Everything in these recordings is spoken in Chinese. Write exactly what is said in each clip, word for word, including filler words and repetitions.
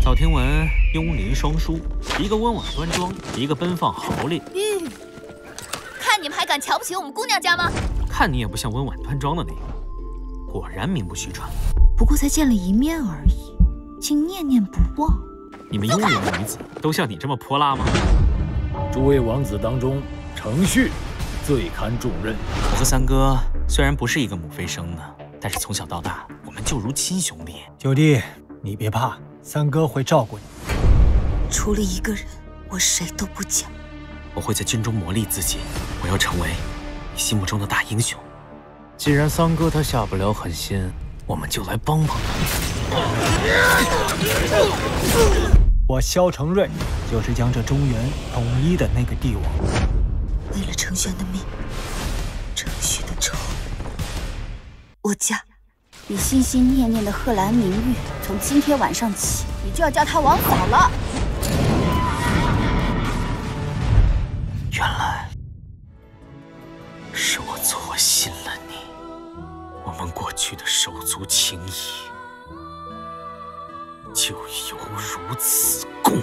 早听闻雍林双姝，一个温婉端庄，一个奔放豪烈。 嗯，看你们还敢瞧不起我们姑娘家吗？ 看你也不像温婉端庄的那个，果然名不虚传。 不过才见了一面而已，请念念不忘。 你们雍林的女子都像你这么泼辣吗？ 诸位王子当中，程旭最堪重任。 我和三哥虽然不是一个母妃生的，但是从小到大我们就如亲兄弟。 九弟，你别怕，三哥会照顾你。 除了一个人，我谁都不讲。 我会在军中磨砺自己，我要成为你心目中的大英雄。 既然三哥他下不了狠心，我们就来帮帮他。 我萧承瑞就是将这中原统一的那个帝王。 为了程轩的命，程旭的仇，我嫁。你心心念念的贺兰明玉，从今天晚上起，你就要叫他王嫂了。 原来是我错信了你，我们过去的手足情谊就犹如此共。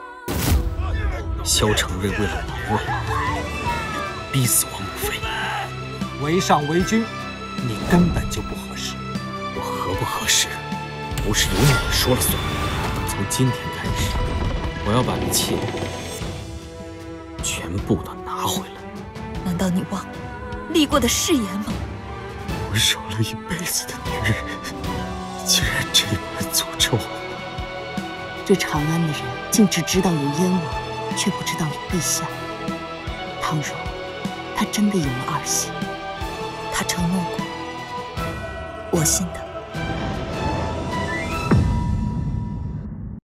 萧承瑞为了亡我，逼死王母妃， 为上为君，你根本就不合适。 我合不合适，不是由你们说了算。从今天开始，我要把一切全部都拿回来。 难道你忘了立过的誓言吗？ 我守了一辈子的女人，竟然这般诅咒我。 这长安的人竟只知道有燕王，却不知道有陛下。倘若他真的有了儿媳，他承诺过，我信他。